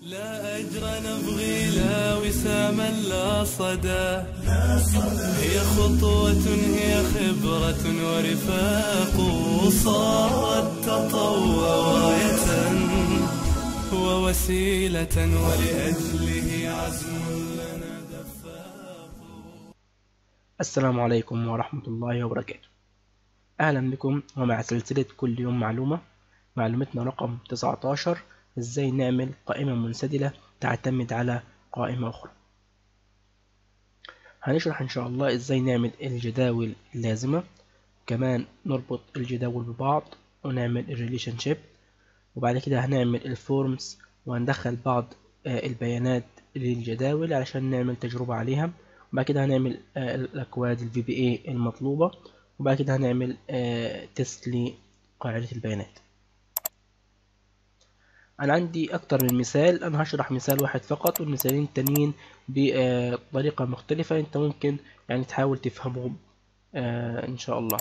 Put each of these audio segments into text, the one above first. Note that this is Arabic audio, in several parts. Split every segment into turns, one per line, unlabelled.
لا أجر نبغي لا وساما لا صدى، هي خطوة هي خبرة ورفاق، صارت تطوع راية ووسيلة ولأجله عزم لنا دفاق.
السلام عليكم ورحمة الله وبركاته. أهلا بكم ومع سلسلة كل يوم معلومة. معلومتنا رقم 19: إزاي نعمل قائمة منسدلة تعتمد على قائمة أخرى. هنشرح إن شاء الله إزاي نعمل الجداول اللازمة، كمان نربط الجداول ببعض ونعمل الريليشن شيب، وبعد كده هنعمل الفورمز وهندخل بعض البيانات للجداول علشان نعمل تجربة عليها، وبعد كده هنعمل الأكواد ال VBA المطلوبة، وبعد كده هنعمل تيست لقاعدة البيانات. أنا عندي أكتر من مثال، أنا هشرح مثال واحد فقط والمثالين التانيين بطريقة مختلفة، أنت ممكن يعني تحاول تفهمهم إن شاء الله.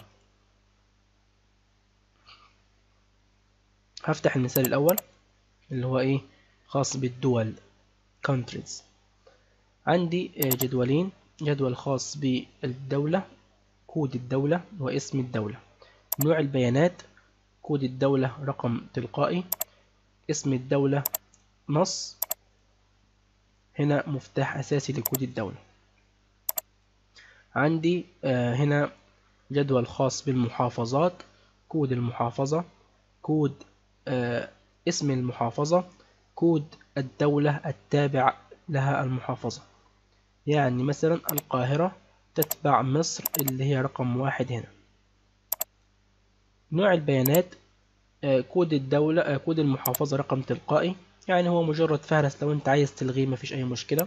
هفتح المثال الأول اللي هو خاص بالدول countries. عندي جدولين، جدول خاص بالدولة، كود الدولة واسم الدولة، نوع البيانات كود الدولة رقم تلقائي، اسم الدولة نص، هنا مفتاح أساسي لكود الدولة. عندي هنا جدول خاص بالمحافظات، كود المحافظة، كود اسم المحافظة، كود الدولة التابع لها المحافظة، يعني مثلا القاهرة تتبع مصر اللي هي رقم 1 هنا. نوع البيانات كود الدولة كود المحافظة رقم تلقائي، يعني هو مجرد فهرس، لو انت عايز تلغيه مفيش اي مشكلة.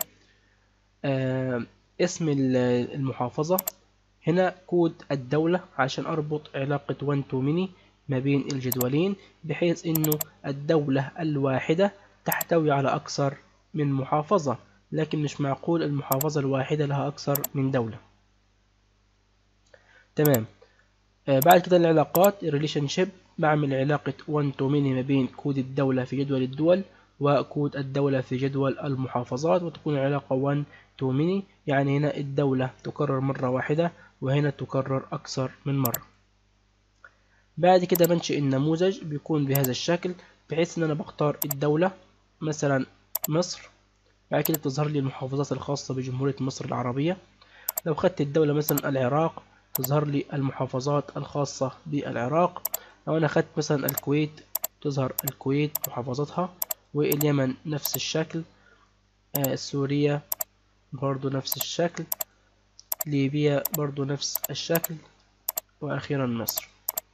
اسم المحافظة هنا كود الدولة عشان اربط علاقة 1 to many ما بين الجدولين، بحيث انه الدولة الواحدة تحتوي على اكثر من محافظة، لكن مش معقول المحافظة الواحدة لها اكثر من دولة. تمام. بعد كده العلاقات الريليشن شيب، بعمل علاقة 1 to many ما بين كود الدولة في جدول الدول وكود الدولة في جدول المحافظات، وتكون العلاقة 1 to many، يعني هنا الدولة تكرر مرة واحدة وهنا تكرر أكثر من مرة. بعد كده بنشئ النموذج بيكون بهذا الشكل، بحيث ان انا بختار الدولة مثلا مصر، بعد كده تظهر لي المحافظات الخاصة بجمهورية مصر العربية. لو خدت الدولة مثلا العراق تظهر لي المحافظات الخاصة بالعراق. لو أنا خدت مثلا الكويت تظهر الكويت محافظاتها، واليمن نفس الشكل، سوريا برضو نفس الشكل، ليبيا برضو نفس الشكل، وأخيرا مصر.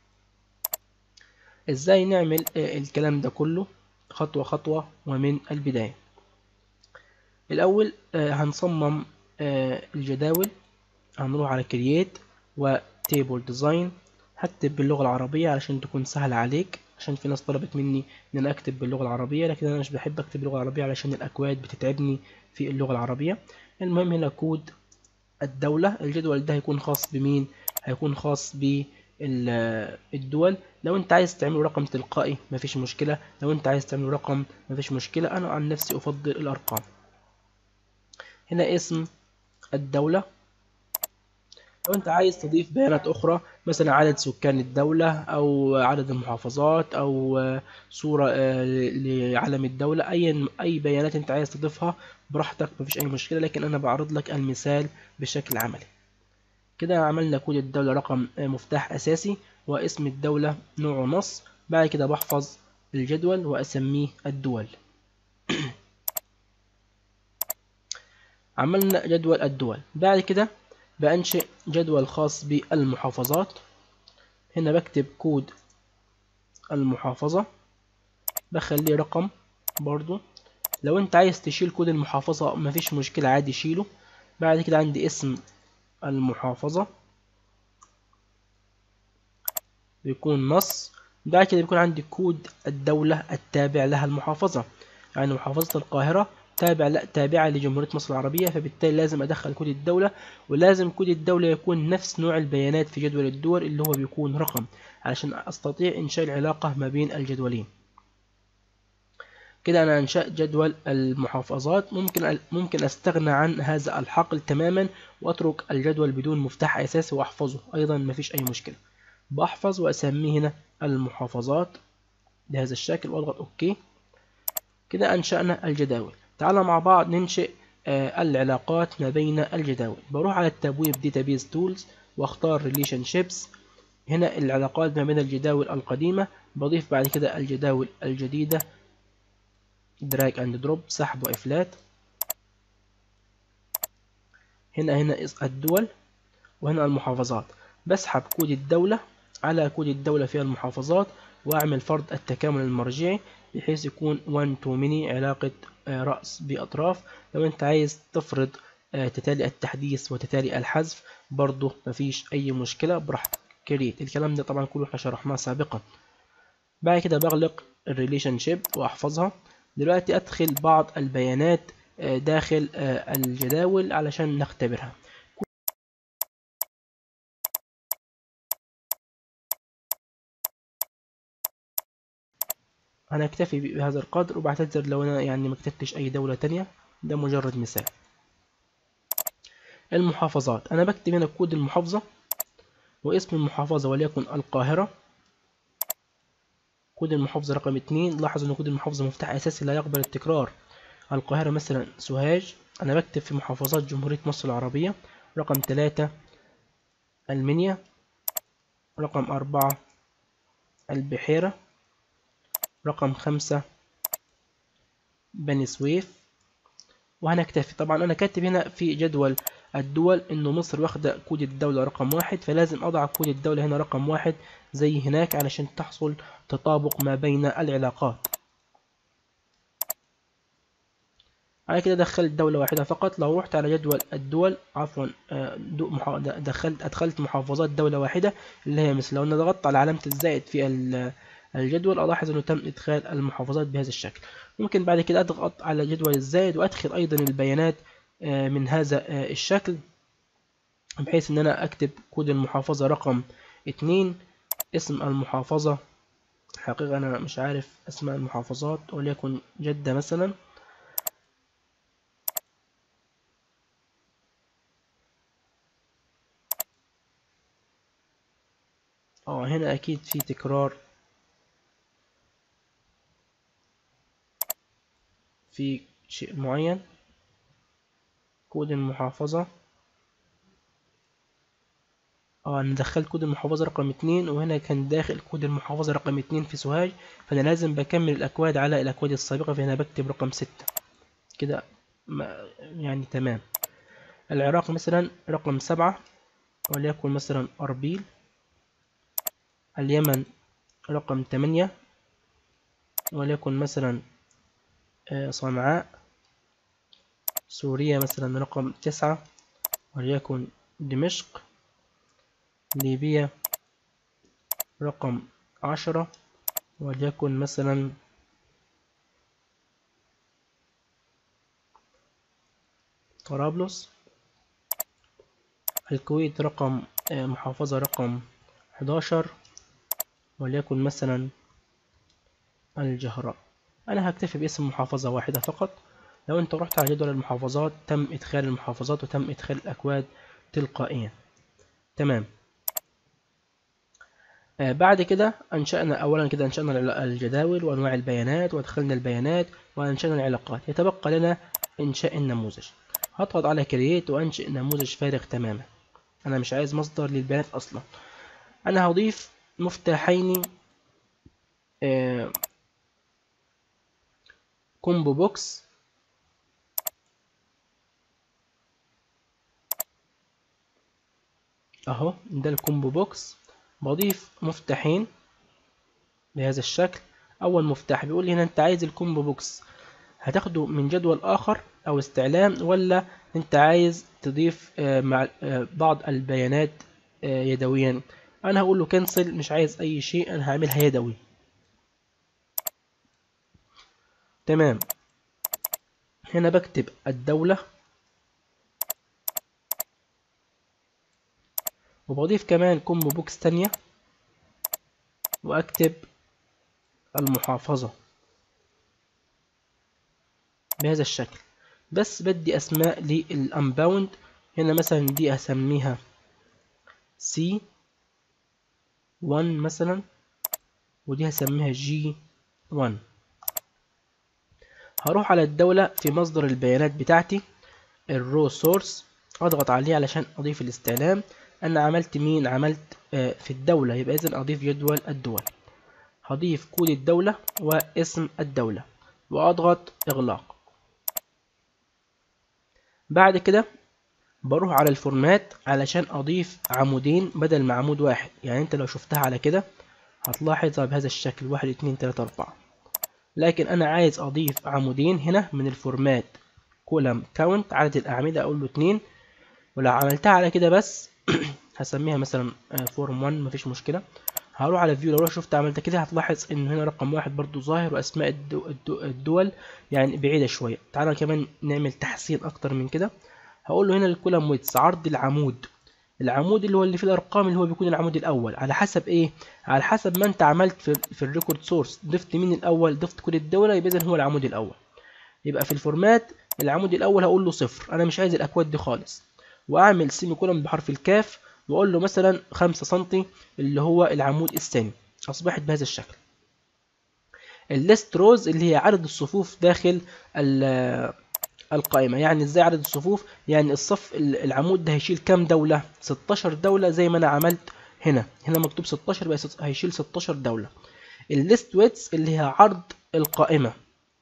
إزاي نعمل الكلام ده كله خطوة خطوة ومن البداية؟ الأول هنصمم الجداول، هنروح على create وتيبل ديزاين. هكتب باللغة العربية علشان تكون سهلة عليك، عشان في ناس طلبت مني ان انا اكتب باللغة العربية، لكن انا مش بحب اكتب باللغة العربية علشان الاكواد بتتعبني في اللغة العربية. المهم هنا كود الدولة، الجدول ده هيكون خاص بمين؟ هيكون خاص بالدول. لو انت عايز تعمله رقم تلقائي مفيش مشكلة، لو انت عايز تعمله رقم مفيش مشكلة، انا عن نفسي افضل الارقام. هنا اسم الدولة. لو انت عايز تضيف بيانات اخرى، مثلا عدد سكان الدولة او عدد المحافظات او صورة لعلم الدولة، اي بيانات انت عايز تضيفها براحتك مفيش اي مشكلة، لكن انا بعرض لك المثال بشكل عملي. كده عملنا كود الدولة رقم مفتاح اساسي، واسم الدولة نوعه نص. بعد كده بحفظ الجدول واسميه الدول. عملنا جدول الدول. بعد كده بأنشئ جدول خاص بالمحافظات. هنا بكتب كود المحافظة، بخليه رقم برضو. لو انت عايز تشيل كود المحافظة مفيش مشكلة، عادي شيله. بعد كده عندي اسم المحافظة بيكون نص. بعد كده بيكون عندي كود الدولة التابع لها المحافظة، يعني محافظة القاهرة تابعة لجمهورية مصر العربية، فبالتالي لازم أدخل كود الدولة، ولازم كود الدولة يكون نفس نوع البيانات في جدول الدول اللي هو بيكون رقم، علشان أستطيع إنشاء العلاقة ما بين الجدولين. كده أنا أنشأت جدول المحافظات. ممكن أستغنى عن هذا الحقل تماما وأترك الجدول بدون مفتاح أساسي وأحفظه أيضا، مفيش أي مشكلة. بحفظ وأسميه هنا المحافظات بهذا الشكل وأضغط أوكي. كده أنشأنا الجداول. تعالى مع بعض ننشئ العلاقات ما بين الجداول. بروح على التبويب Database Tools واختار Relationships. هنا العلاقات ما بين الجداول القديمة. بضيف بعد كده الجداول الجديدة، Drag and Drop، سحب وإفلات. هنا الدول، وهنا المحافظات. بسحب كود الدولة على كود الدولة في المحافظات وأعمل فرض التكامل المرجعي بحيث يكون one to many، علاقة رأس بأطراف. لو أنت عايز تفرض تتالي التحديث وتتالي الحذف برضه مفيش أي مشكلة، براحتك. كريت الكلام ده طبعا كله احنا شرحناه سابقا. بعد كده بغلق الريليشن شيب وأحفظها. دلوقتي أدخل بعض البيانات داخل الجداول علشان نختبرها. هنكتفي بهذا القدر، وبعتذر لو أنا يعني ما كتبتش أي دولة تانية، ده مجرد مثال. المحافظات، أنا بكتب هنا كود المحافظة واسم المحافظة وليكن القاهرة. كود المحافظة رقم 2. لاحظ أن كود المحافظة مفتاح أساسي لا يقبل التكرار. القاهرة مثلا سوهاج. أنا بكتب في محافظات جمهورية مصر العربية. رقم 3 المنيا. رقم 4 البحيرة. رقم 5 بني سويف. وهنكتفي. طبعا أنا كاتب هنا في جدول الدول إنه مصر واخدة كود الدولة رقم 1، فلازم أضع كود الدولة هنا رقم 1 زي هناك علشان تحصل تطابق ما بين العلاقات. أنا كده دخلت دولة واحدة فقط. لو رحت على جدول الدول، عفوا أدخلت محافظات دولة واحدة اللي هي مثل. لو أنا ضغطت على علامة الزائد في الجدول ألاحظ أنه تم إدخال المحافظات بهذا الشكل. ممكن بعد كده أضغط على جدول الزائد وأدخل أيضا البيانات من هذا الشكل، بحيث أن أنا أكتب كود المحافظة رقم 2. اسم المحافظة، حقيقة أنا مش عارف أسماء المحافظات، وليكن جدة مثلا. هنا أكيد في تكرار في شيء معين. كود المحافظة، أنا دخلت كود المحافظة رقم 2، وهنا كان داخل كود المحافظة رقم 2 في سوهاج، فأنا لازم بكمل الأكواد على الأكواد السابقة، فهنا بكتب رقم 6 كده يعني تمام. العراق مثلا رقم 7 وليكن مثلا أربيل. اليمن رقم 8 وليكن مثلا صنعاء. سوريا مثلا رقم 9 وليكن دمشق. ليبيا رقم 10 وليكن مثلا طرابلس. الكويت رقم محافظة رقم 11 وليكن مثلا الجهراء. أنا هكتفي باسم محافظة واحدة فقط. لو أنت رحت على جدول المحافظات تم إدخال المحافظات وتم إدخال الأكواد تلقائيا. تمام. بعد كده أولا كده أنشأنا الجداول وأنواع البيانات وأدخلنا البيانات وأنشأنا العلاقات. يتبقى لنا إنشاء النموذج. هضغط على كرييت وأنشئ نموذج فارغ تماما. أنا مش عايز مصدر للبيانات أصلا. أنا هضيف مفتاحين كومبو بوكس. أهو ده الكومبو بوكس. بضيف مفتاحين بهذا الشكل. أول مفتاح بيقول لي هنا أنت عايز الكومبو بوكس هتاخده من جدول آخر أو استعلام، ولا أنت عايز تضيف مع بعض البيانات يدويا. أنا هقول له كنسل، مش عايز أي شيء، أنا هعملها يدوي. تمام. هنا بكتب الدولة وبضيف كمان كومبو بوكس تانية وأكتب المحافظة. بهذا الشكل. بس بدي اسماء للانباوند. هنا مثلا دي اسميها C1 مثلا، ودي هسميها G1. هروح على الدولة في مصدر البيانات بتاعتي الرو سورس، اضغط عليه علشان اضيف الاستعلام. انا عملت مين؟ عملت في الدولة، يبقى اذا اضيف جدول الدول. هضيف كود الدولة واسم الدولة واضغط اغلاق. بعد كده بروح على الفورمات علشان اضيف عمودين بدل ما عمود واحد. يعني انت لو شفتها على كده هتلاحظها بهذا الشكل 1 2 3 4، لكن انا عايز اضيف عمودين. هنا من الفورمات كولم كاونت عدد الاعمدة اقول له 2، ولو عملتها على كده بس هسميها مثلا فورم 1، مفيش مشكلة. هروح على فيو، لو شفت عملت كده هتلاحظ ان هنا رقم 1 برضو ظاهر، واسماء الدول يعني بعيدة شوية. تعالى كمان نعمل تحسين اكتر من كده. هقول له هنا الكولم ويتس عرض العمود، العمود اللي هو اللي فيه الارقام اللي هو بيكون العمود الاول، على حسب ايه؟ على حسب ما انت عملت في الريكورد سورس. ضفت مين الاول؟ ضفت كود الدولة، يبقى اذا هو العمود الاول. يبقى في الفورمات العمود الاول هقول له 0، انا مش عايز الاكواد دي خالص. واعمل سيمي كولم بحرف الكاف واقول له مثلا 5 سم اللي هو العمود الثاني. اصبحت بهذا الشكل. الليست روز اللي هي عدد الصفوف داخل القائمة. يعني ازاي عدد الصفوف؟ يعني الصف العمود ده هيشيل كام دولة؟ 16 دولة زي ما انا عملت هنا مكتوب 16 بقى هيشيل 16 دولة. الليست ويتس اللي هي عرض القائمة.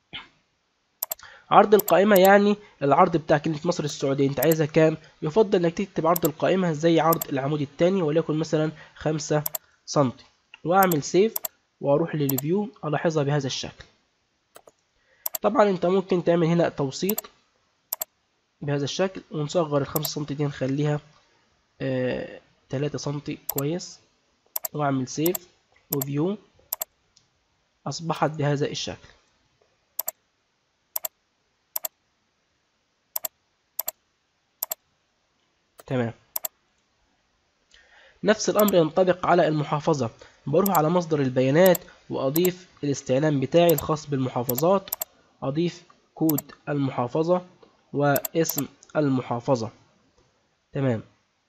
عرض القائمة يعني العرض بتاع كلمة مصر السعودية انت عايزها كام؟ يفضل انك تكتب عرض القائمة زي عرض العمود الثاني، وليكن مثلا 5 سم. واعمل سيف واروح للريفيو، الاحظها بهذا الشكل. طبعا انت ممكن تعمل هنا توسيط بهذا الشكل، ونصغر ال5 سم دي نخليها 3 سم كويس. واعمل سيف وفيو، اصبحت بهذا الشكل. تمام. نفس الامر ينطبق على المحافظة. بروح على مصدر البيانات واضيف الاستعلام بتاعي الخاص بالمحافظات، اضيف كود المحافظة واسم المحافظة. تمام.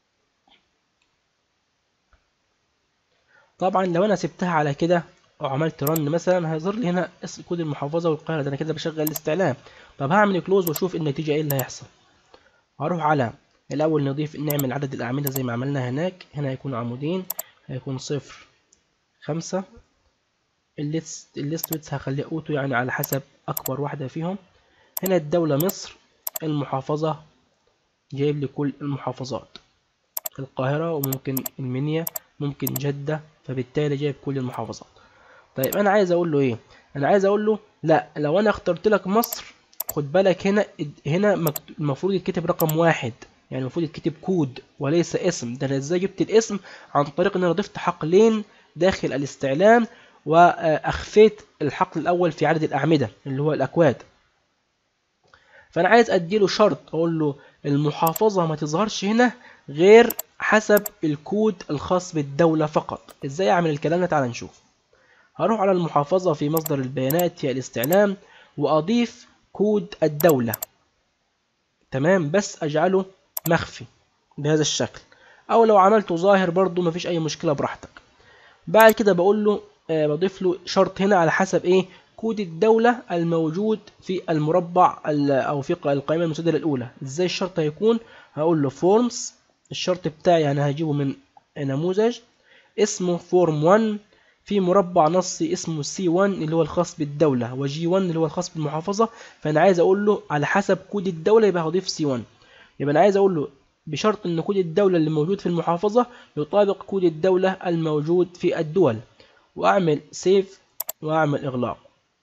طبعا لو انا سبتها على كده وعملت رن مثلا هيظهر لي هنا اسم كود المحافظة والقاهرة، ده انا كده بشغل الاستعلام. طب هعمل كلوز واشوف النتيجة ايه اللي هيحصل. هروح على الاول نعمل عدد الاعمدة زي ما عملنا هناك. هنا هيكون عمودين، هيكون 0 5. الليست ويتس هخليه اوتو يعني على حسب اكبر واحدة فيهم. هنا الدولة مصر، المحافظة جايب لي كل المحافظات، القاهرة وممكن المنيا ممكن جدة، فبالتالي جايب كل المحافظات. طيب انا عايز اقول له ايه؟ انا عايز اقول له لا، لو انا اخترت لك مصر خد بالك هنا المفروض يتكتب رقم 1، يعني المفروض يتكتب كود وليس اسم. ده انا ازاي جبت الاسم؟ عن طريق ان انا ضفت حقلين داخل الاستعلام واخفيت الحقل الاول في عدد الاعمدة اللي هو الاكواد. فانا عايز اديله شرط، اقول له المحافظة ما تظهرش هنا غير حسب الكود الخاص بالدولة فقط. ازاي اعمل الكلام ده؟ تعال نشوف. هروح على المحافظة في مصدر البيانات في الاستعلام واضيف كود الدولة. تمام، بس اجعله مخفي بهذا الشكل، او لو عملته ظاهر برضو مفيش اي مشكلة براحتك. بعد كده بقول له بضيف له شرط هنا على حسب ايه؟ كود الدولة الموجود في المربع او في القائمة المسدلة الاولى. ازاي الشرط هيكون؟ هقول له فورمز، الشرط بتاعي انا هجيبه من نموذج اسمه فورم 1 في مربع نصي اسمه C1 اللي هو الخاص بالدولة، وG1 اللي هو الخاص بالمحافظة. فانا عايز اقول له على حسب كود الدولة، يبقى هضيف C1. يبقى انا عايز اقول له بشرط ان كود الدولة اللي موجود في المحافظة يطابق كود الدولة الموجود في الدول. واعمل سيف واعمل اغلاق.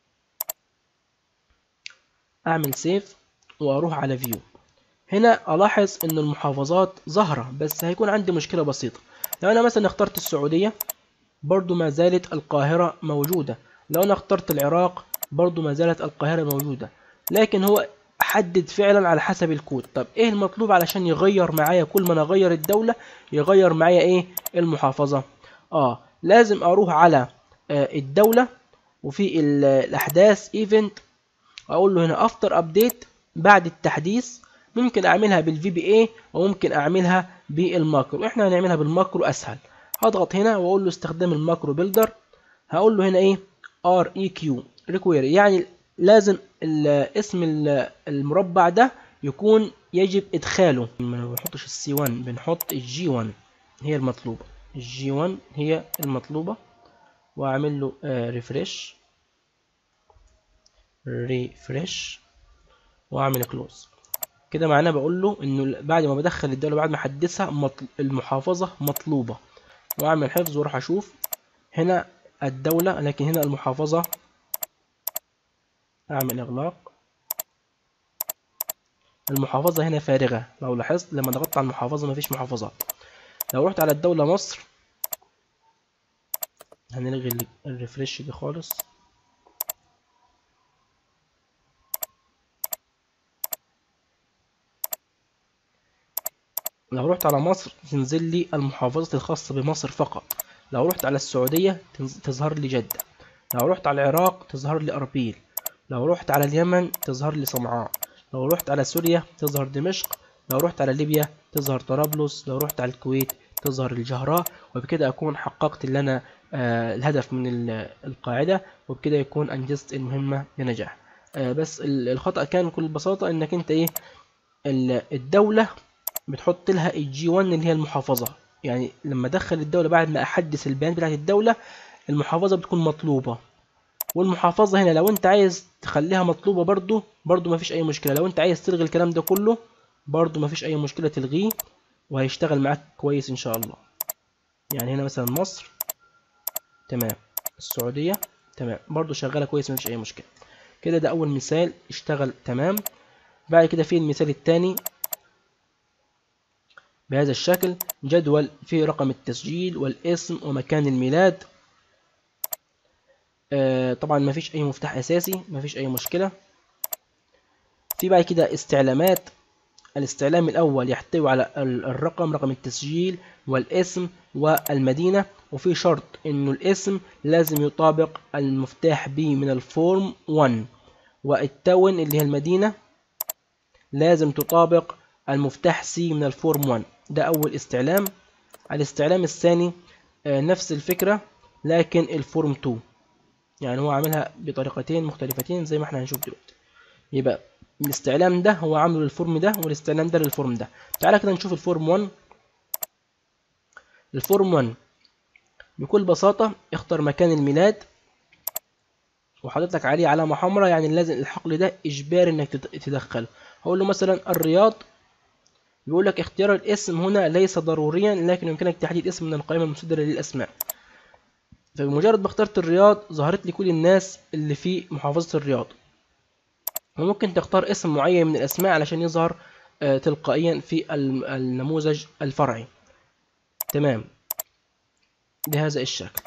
اعمل سيف واروح على فيو. هنا الاحظ ان المحافظات ظاهرة، بس هيكون عندي مشكلة بسيطة. لو انا مثلا اخترت السعودية برضو ما زالت القاهرة موجودة، لو انا اخترت العراق برضو ما زالت القاهرة موجودة، لكن هو حدد فعلا على حسب الكود. طب ايه المطلوب علشان يغير معايا كل ما انا اغير الدولة يغير معايا ايه؟ المحافظة. لازم اروح على الدولة وفي الاحداث ايفنت واقول له هنا افتر ابديت، بعد التحديث. ممكن اعملها بالفي بي اي وممكن اعملها بالماكرو، احنا هنعملها بالماكرو اسهل. هضغط هنا واقول له استخدام الماكرو بيلدر. هقول له هنا ايه ار اي كيو ريكوير، يعني لازم اسم المربع ده يكون يجب ادخاله. ما بنحطش السي 1، بنحط الجي 1 هي المطلوبه، الجي 1 هي المطلوبه. واعمل له ريفرش واعمل كلوز. كده معناه بقول له انه بعد ما بدخل الدوله بعد ما احدثها المحافظه مطلوبه. واعمل حفظ واروح اشوف هنا الدوله، لكن هنا المحافظه. اعمل اغلاق. المحافظه هنا فارغه، لو لاحظت لما ضغطت على المحافظه مفيش محافظات. لو رحت على الدوله مصر، هنلغي الريفرش دي خالص. لو رحت على مصر تنزل لي المحافظات الخاصة بمصر فقط. لو رحت على السعودية تظهر لي جدة. لو رحت على العراق تظهر لي أربيل. لو رحت على اليمن تظهر لي صنعاء. لو رحت على سوريا تظهر دمشق. لو رحت على ليبيا تظهر طرابلس. لو رحت على الكويت تظهر الجهراء. وبكده أكون حققت اللي أنا الهدف من القاعدة، وبكده يكون أنجزت المهمة بنجاح. بس الخطأ كان بكل بساطة إنك أنت إيه الدولة بتحط لها الجي 1 اللي هي المحافظة. يعني لما ادخل الدولة بعد ما احدث البيانات بتاعت الدولة، المحافظة بتكون مطلوبة. والمحافظة هنا لو انت عايز تخليها مطلوبة برضو مفيش اي مشكلة. لو انت عايز تلغي الكلام ده كله برضو مفيش اي مشكلة، تلغيه وهيشتغل معاك كويس ان شاء الله. يعني هنا مثلا مصر تمام، السعودية تمام، برضو شغالة كويس مفيش اي مشكلة. كده ده اول مثال اشتغل تمام. بعد كده في المثال الثاني بهذا الشكل، جدول فيه رقم التسجيل والاسم ومكان الميلاد. طبعا مفيش اي مفتاح اساسي، مفيش اي مشكلة. في بعد كده استعلامات. الاستعلام الاول يحتوي على رقم التسجيل والاسم والمدينة، وفي شرط انه الاسم لازم يطابق المفتاح B من الفورم 1، والتون اللي هي المدينة لازم تطابق المفتاح C من الفورم 1. ده اول استعلام. الاستعلام الثاني نفس الفكرة لكن الفورم 2، يعني هو عاملها بطريقتين مختلفتين زي ما احنا هنشوف دلوقتي. يبقى الاستعلام ده هو عامله للفورم ده، والاستعلام ده للفورم ده. تعالى كده نشوف الفورم 1. الفورم 1 بكل بساطة اختار مكان الميلاد وحاطط لك عليه علامة حمراء، يعني لازم الحقل ده اجباري انك تدخله. هقول له مثلا الرياض، بيقول لك اختيار الاسم هنا ليس ضروريا، لكن يمكنك تحديد اسم من القائمة المصدرة للأسماء. فبمجرد ما اخترت الرياض ظهرت لي كل الناس اللي في محافظة الرياض. وممكن تختار اسم معين من الأسماء علشان يظهر تلقائيا في النموذج الفرعي. تمام، بهذا الشكل.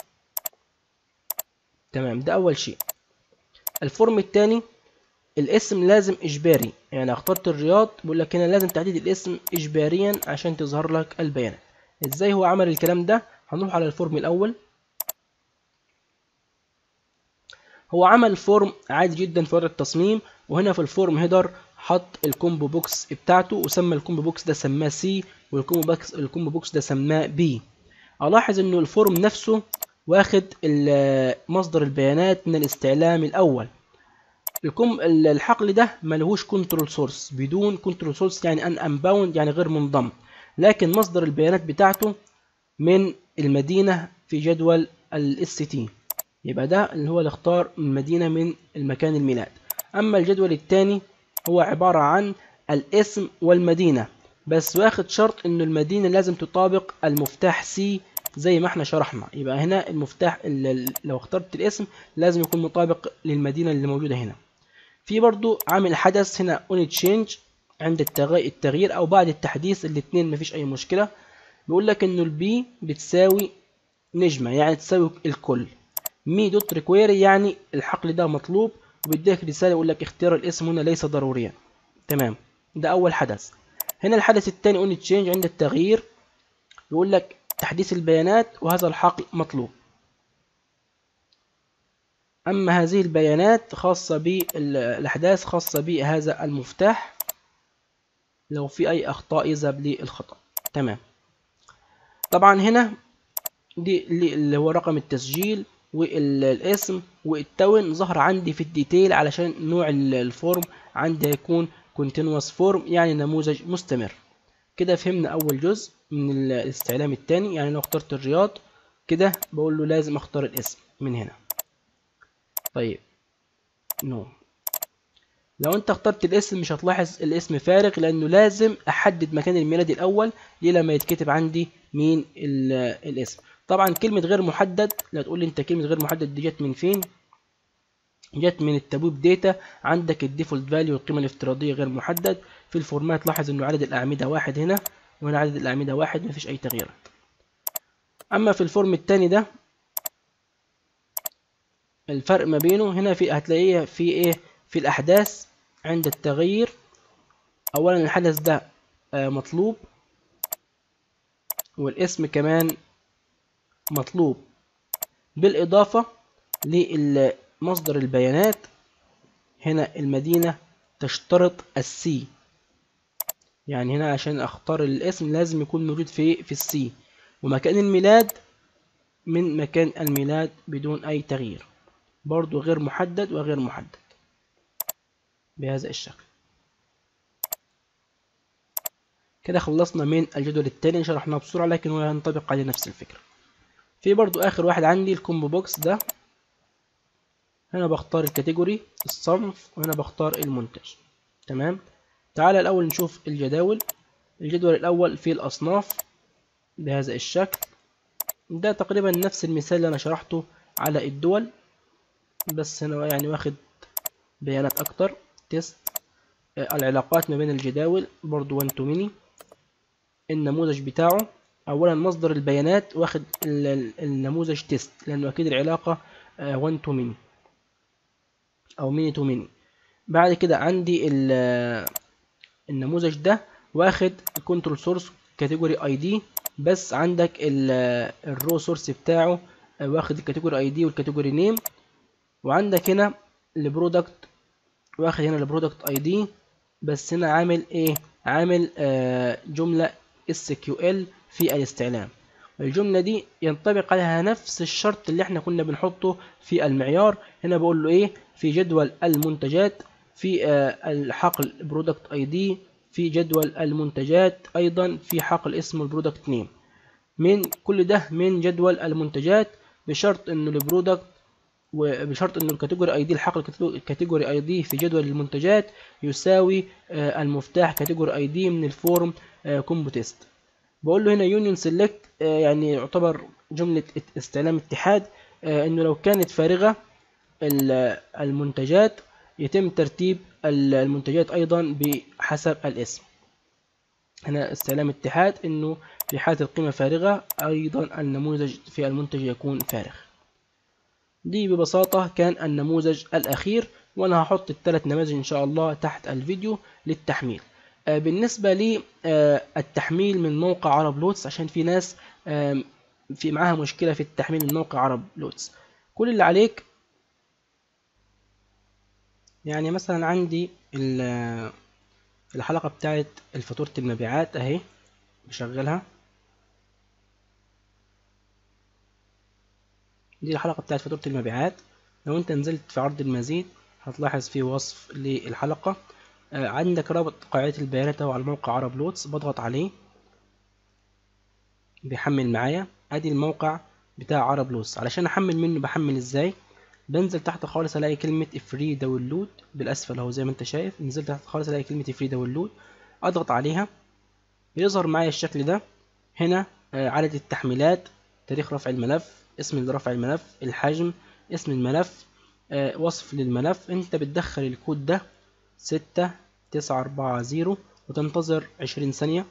تمام، ده أول شيء. الفورم الثاني الاسم لازم إجباري، يعني اخترت الرياض بيقول لك هنا لازم تحديد الاسم إجباريا عشان تظهر لك البيانات. ازاي هو عمل الكلام ده؟ هنروح على الفورم الأول. هو عمل فورم عادي جدا في وضع التصميم، وهنا في الفورم هيدر حط الكومبو بوكس بتاعته وسمى الكومبو بوكس ده سماه سي، والكومبو بوكس ده سماه بي. الاحظ انه الفورم نفسه واخد مصدر البيانات من الاستعلام الاول. الحقل ده ملهوش كنترول سورس، بدون كنترول سورس يعني ان امباوند يعني غير منضم، لكن مصدر البيانات بتاعته من المدينة في جدول الاس تي. يبقى ده اللي هو اللي اختار المدينة من المكان الميلاد. أما الجدول الثاني هو عبارة عن الاسم والمدينة، بس واخد شرط إنه المدينة لازم تطابق المفتاح سي زي ما احنا شرحنا. يبقى هنا المفتاح لو اخترت الاسم لازم يكون مطابق للمدينة اللي موجودة هنا. في برضو عامل حدث هنا اون تشينج عند التغيير أو بعد التحديث، الاثنين مفيش أي مشكلة. بيقول لك إنه البي بتساوي نجمة يعني تساوي الكل. مي دوت ريكويري يعني الحقل ده مطلوب، وبيديك رسالة يقول لك اختيار الاسم هنا ليس ضروريا. تمام، ده أول حدث. هنا الحدث الثاني اون تشينج عند التغيير، يقول لك تحديث البيانات وهذا الحقل مطلوب. أما هذه البيانات خاصة بالأحداث خاصة بهذا المفتاح، لو في أي أخطاء يذهب للخطأ. تمام. طبعا هنا دي اللي هو رقم التسجيل والاسم والتون ظهر عندي في الديتيل علشان نوع الفورم عندي هيكون continuous form، يعني نموذج مستمر. كده فهمنا أول جزء من الاستعلام الثاني. يعني لو اخترت الرياض كده بقول له لازم اختار الاسم من هنا. طيب نو، لو انت اخترت الاسم مش هتلاحظ الاسم فارغ، لانه لازم احدد مكان الميلاد الاول ليه لما يتكتب عندي مين الاسم. طبعا كلمة غير محدد، لا تقول لي انت كلمة غير محدد دي جت من فين؟ جت من التبويب داتا. عندك الديفولت فاليو القيمة الافتراضية غير محدد. في الفورمات لاحظ انه عدد الاعمدة 1 هنا، وهنا عدد الاعمدة 1، مفيش اي تغييرات. اما في الفورم الثاني ده الفرق ما بينه هنا في هتلاقيه في ايه؟ في الاحداث عند التغيير. اولا الحدث ده مطلوب، والاسم كمان مطلوب، بالاضافة لمصدر البيانات. هنا المدينة تشترط السي، يعني هنا عشان اختار الاسم لازم يكون موجود في السي، ومكان الميلاد من مكان الميلاد بدون اي تغيير، برضو غير محدد وغير محدد بهذا الشكل. كده خلصنا من الجدول الثاني، شرحناه بسرعة لكن هو ينطبق عليه نفس الفكرة. في برضو اخر واحد عندي الكومبو بوكس ده. هنا بختار الكاتيجوري الصنف، وهنا بختار المنتج. تمام. تعالى الاول نشوف الجداول. الجدول الاول فيه الاصناف بهذا الشكل. ده تقريبا نفس المثال اللي انا شرحته على الدول، بس هنا يعني واخد بيانات اكتر. تيست. العلاقات ما بين الجداول برضو 1 to many. النموذج بتاعه اولا مصدر البيانات واخد النموذج تيست، لانه اكيد العلاقة 1 to many او many to many. بعد كده عندي النموذج ده واخد كنترول سورس كاتيجوري اي دي، بس عندك الرو سورس بتاعه واخد الكاتيجوري اي دي والكاتيجوري نيم. وعندك هنا البرودكت واخد هنا البرودكت اي دي، بس هنا عامل ايه؟ عامل جملة SQL في الاستعلام. الجملة دي ينطبق عليها نفس الشرط اللي احنا كنا بنحطه في المعيار. هنا بقول له ايه؟ في جدول المنتجات، في الحقل برودكت اي دي، في جدول المنتجات ايضا في حقل اسمه البرودكت نيم. من كل ده من جدول المنتجات، بشرط انه البرودكت وبشرط انه الكاتيجوري اي دي الحقل الكاتيجوري اي دي في جدول المنتجات يساوي المفتاح كاتيجوري اي دي من الفورم كومبو تيست. بقول له هنا يونيون سيلكت، يعني يعتبر جملة استعلام اتحاد، انه لو كانت فارغة المنتجات يتم ترتيب المنتجات ايضا بحسب الاسم. هنا استعلام اتحاد انه في حالة القيمة فارغة ايضا النموذج في المنتج يكون فارغ. دي ببساطة كان النموذج الأخير، وأنا هحط الثلاث نماذج إن شاء الله تحت الفيديو للتحميل. بالنسبة للتحميل من موقع عرب لوتس، عشان في ناس في معاها مشكلة في التحميل من موقع عرب لوتس. كل اللي عليك يعني مثلا عندي الحلقة بتاعت فاتورة المبيعات أهي بشغلها. دي الحلقة بتاعت فاتورة المبيعات. لو انت نزلت في عرض المزيد هتلاحظ فيه وصف للحلقة. عندك رابط قاعدة البيانات اهو على موقع عرب لوتس، بضغط عليه بيحمل معايا. ادي الموقع بتاع عرب لوتس. علشان احمل منه بحمل ازاي؟ بنزل تحت خالص الاقي كلمة فري داونلود بالاسفل اهو زي ما انت شايف. نزلت تحت خالص الاقي كلمة فري داونلود، اضغط عليها بيظهر معايا الشكل ده. هنا عدد التحميلات، تاريخ رفع الملف، اسم رفع الملف، الحجم، اسم الملف، وصف للملف. انت بتدخل الكود ده 6940 وتنتظر 20 ثانية.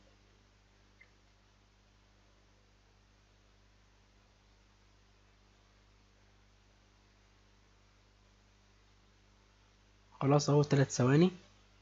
خلاص اهو 3 ثواني.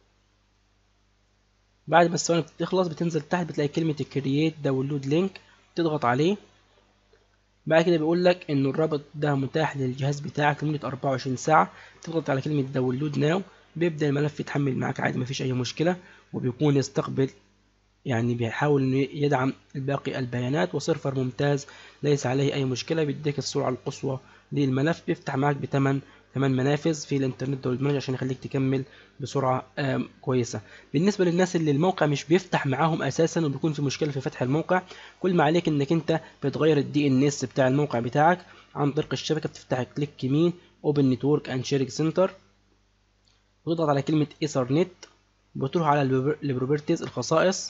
بعد ما الثواني بتخلص بتنزل تحت بتلاقي كلمة create download link، تضغط عليه. بعد كده بيقول لك إنه الرابط ده متاح للجهاز بتاعك لمدة 24 ساعة. تضغط على كلمة داونلود ناو، بيبدأ الملف يتحمل معاك عادي، مفيش أي مشكلة، وبيكون يستقبل يعني بيحاول إنه يدعم باقي البيانات، وسيرفر ممتاز ليس عليه أي مشكلة. بيديك السرعة القصوى للملف، بيفتح معاك ب8 منافذ في الانترنت داونلود مانجر عشان يخليك تكمل بسرعة كويسة. بالنسبة للناس اللي الموقع مش بيفتح معاهم أساسا وبيكون في مشكلة في فتح الموقع، كل ما عليك إنك أنت بتغير الدي ان اس بتاع الموقع بتاعك عن طريق الشبكة. بتفتح كليك يمين اوبن نتورك اند شيرنج سنتر، وتضغط على كلمة ايثرنت، بتروح على البروبرتيز الخصائص،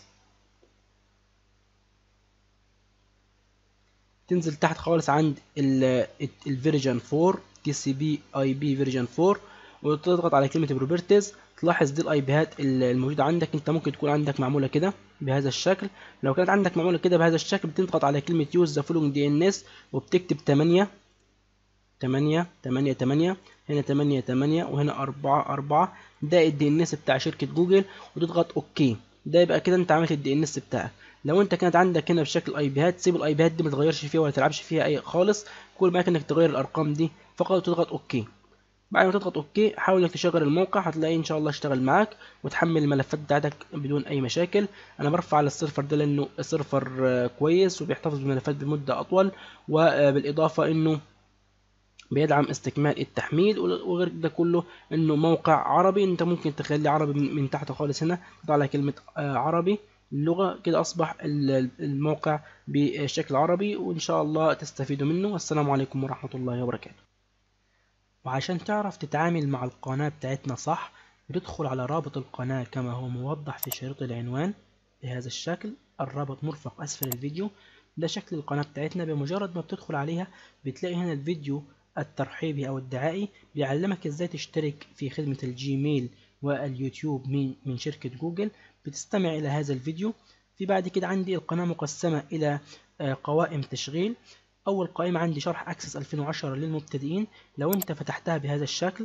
تنزل تحت خالص عند الفيرجن 4 تي سي بي اي بي فيرجن 4، وتضغط على كلمه بروبرتيز. تلاحظ دي الاي بيات الموجوده عندك. انت ممكن تكون عندك معموله كده بهذا الشكل. لو كانت عندك معموله كده بهذا الشكل، بتضغط على كلمه يوز ذا فولوينج دي ان اس، وبتكتب 8 8 8 8 هنا 8 8 وهنا 4 4، ده الدي ان اس بتاع شركه جوجل، وتضغط اوكي. ده يبقى كده انت عملت الدي ان اس بتاعك. لو انت كانت عندك هنا بشكل اي بيات، سيب الاي بيات دي ما تغيرش فيها ولا تلعبش فيها اي خالص، كل ما انك تغير الارقام دي فقط وتضغط اوكي. بعد ما تضغط اوكي، حاول انك تشغل الموقع، هتلاقي ان شاء الله اشتغل معاك وتحمل الملفات بتاعتك بدون اي مشاكل. انا برفع على السيرفر ده لانه سيرفر كويس وبيحتفظ بالملفات بمده اطول، وبالاضافه انه بيدعم استكمال التحميل. وغير ده كله انه موقع عربي، انت ممكن تخلي عربي من تحت خالص هنا، تضغط على كلمة عربي اللغة، كده اصبح الموقع بشكل عربي، وان شاء الله تستفيدوا منه. والسلام عليكم ورحمة الله وبركاته. وعشان تعرف تتعامل مع القناة بتاعتنا صح، بتدخل على رابط القناة كما هو موضح في شريط العنوان بهذا الشكل. الرابط مرفق اسفل الفيديو. ده شكل القناة بتاعتنا. بمجرد ما بتدخل عليها بتلاقي هنا الفيديو الترحيبي او الدعائي، بيعلمك ازاي تشترك في خدمة الجيميل واليوتيوب من شركة جوجل. بتستمع الى هذا الفيديو. في بعد كده عندي القناة مقسمة الى قوائم تشغيل. اول قائمة عندي شرح اكسس 2010 للمبتدئين. لو انت فتحتها بهذا الشكل،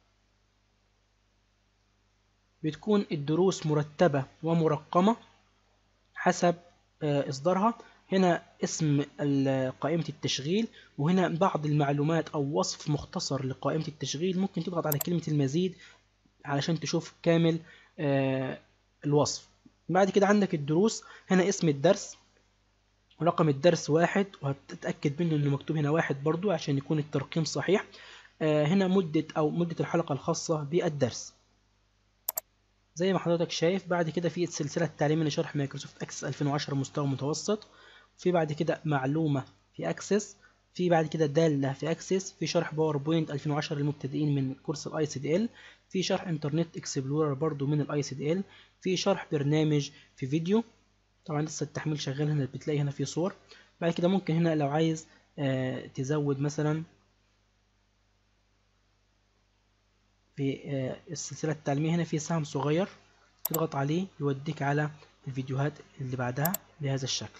بتكون الدروس مرتبة ومرقمة حسب إصدارها. هنا اسم قائمة التشغيل، وهنا بعض المعلومات أو وصف مختصر لقائمة التشغيل. ممكن تضغط على كلمة المزيد علشان تشوف كامل الوصف. بعد كده عندك الدروس. هنا اسم الدرس ورقم الدرس 1، وهتتأكد منه إنه مكتوب هنا 1 برضو عشان يكون الترقيم صحيح. هنا مدة الحلقة الخاصة بالدرس زي ما حضرتك شايف. بعد كده في السلسلة التعليمية لشرح مايكروسوفت اكسس 2010 مستوى متوسط. في بعد كده معلومة في اكسس. في بعد كده دالة في اكسس. في شرح باوربوينت 2010 للمبتدئين من كورس الاي سي دي ال. في شرح انترنت اكسبلورر برضو من الاي سي دي ال. في شرح برنامج في فيديو، طبعا لسه التحميل شغال. هنا بتلاقي هنا في صور. بعد كده ممكن هنا لو عايز تزود مثلا في السلسلة التعليمية، هنا في سهم صغير تضغط عليه يوديك على الفيديوهات اللي بعدها بهذا الشكل.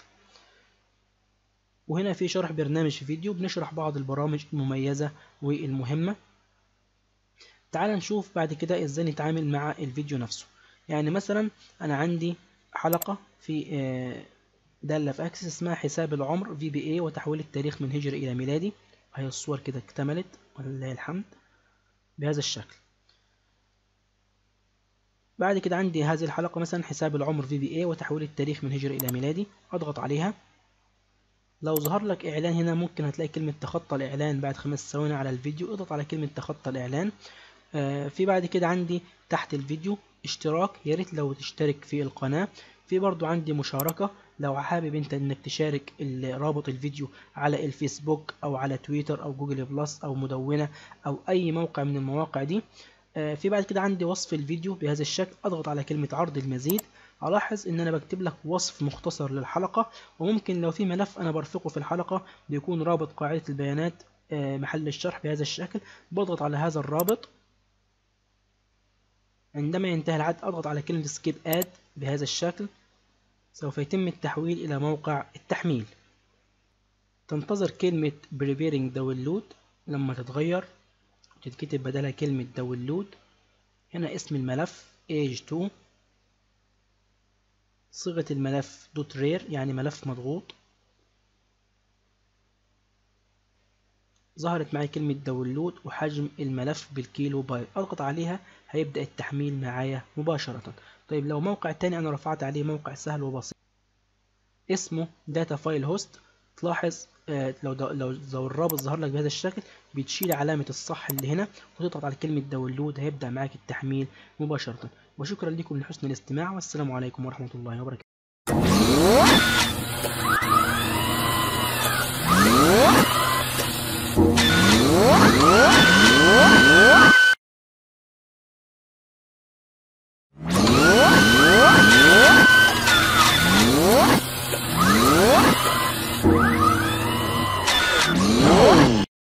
وهنا في شرح برنامج في فيديو، بنشرح بعض البرامج المميزة والمهمة. تعال نشوف بعد كده ازاي نتعامل مع الفيديو نفسه. يعني مثلا انا عندي حلقة في دالة في اكسس اسمها حساب العمر VBA وتحويل التاريخ من هجري الى ميلادي. هي الصور كده اكتملت ولله الحمد بهذا الشكل. بعد كده عندي هذه الحلقة مثلا حساب العمر VBA وتحويل التاريخ من هجري إلى ميلادي. أضغط عليها. لو ظهر لك إعلان هنا ممكن هتلاقي كلمة تخطى الإعلان بعد 5 ثواني على الفيديو. اضغط على كلمة تخطى الإعلان. في بعد كده عندي تحت الفيديو اشتراك، يا ريت لو تشترك في القناة. في برضو عندي مشاركة، لو حابب انت انك تشارك رابط الفيديو على الفيسبوك او على تويتر او جوجل بلس او مدونة او اي موقع من المواقع دي. في بعد كده عندي وصف الفيديو بهذا الشكل. اضغط على كلمة عرض المزيد. الاحظ ان انا بكتب لك وصف مختصر للحلقة، وممكن لو في ملف انا برفقه في الحلقة بيكون رابط قاعدة البيانات محل الشرح بهذا الشكل. بضغط على هذا الرابط. عندما ينتهي العد اضغط على كلمة سكيب اد بهذا الشكل. سوف يتم التحويل الى موقع التحميل. تنتظر كلمة preparing download لما تتغير تتكتب بدلها كلمة داونلود. هنا اسم الملف age2. صيغة الملف .rar يعني ملف مضغوط. ظهرت معايا كلمة داونلود وحجم الملف بالكيلو بايت، اضغط عليها هيبدأ التحميل معايا مباشرة. طيب لو موقع تاني انا رفعت عليه، موقع سهل وبسيط اسمه داتا فايل هوست، تلاحظ لو الرابط ظهر لك بهذا الشكل بتشيل علامة الصح اللي هنا وتضغط على كلمة داونلود، هيبدأ معاك التحميل مباشرة. وشكرا لكم لحسن الاستماع، والسلام عليكم ورحمة الله وبركاته.